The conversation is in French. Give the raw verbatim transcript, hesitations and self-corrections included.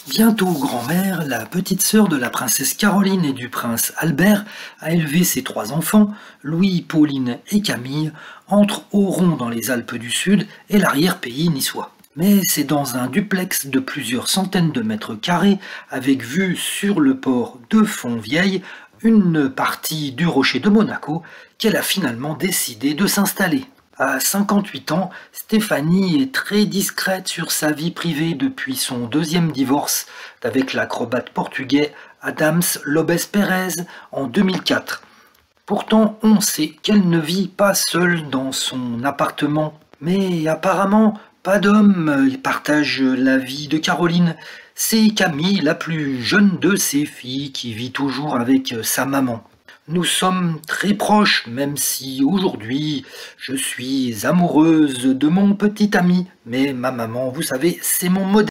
Bientôt grand-mère, la petite sœur de la princesse Caroline et du prince Albert a élevé ses trois enfants, Louis, Pauline et Camille, entre Oron dans les Alpes du Sud et l'arrière-pays niçois. Mais c'est dans un duplex de plusieurs centaines de mètres carrés, avec vue sur le port de Fontvieille, une partie du rocher de Monaco, qu'elle a finalement décidé de s'installer. À cinquante-huit ans, Stéphanie est très discrète sur sa vie privée depuis son deuxième divorce avec l'acrobate portugais Adams Lobes Pérez en deux mille quatre. Pourtant, on sait qu'elle ne vit pas seule dans son appartement. Mais apparemment, pas d'homme partage la vie de Caroline. C'est Camille, la plus jeune de ses filles, qui vit toujours avec sa maman. Nous sommes très proches, même si aujourd'hui je suis amoureuse de mon petit ami. Mais ma maman, vous savez, c'est mon modèle.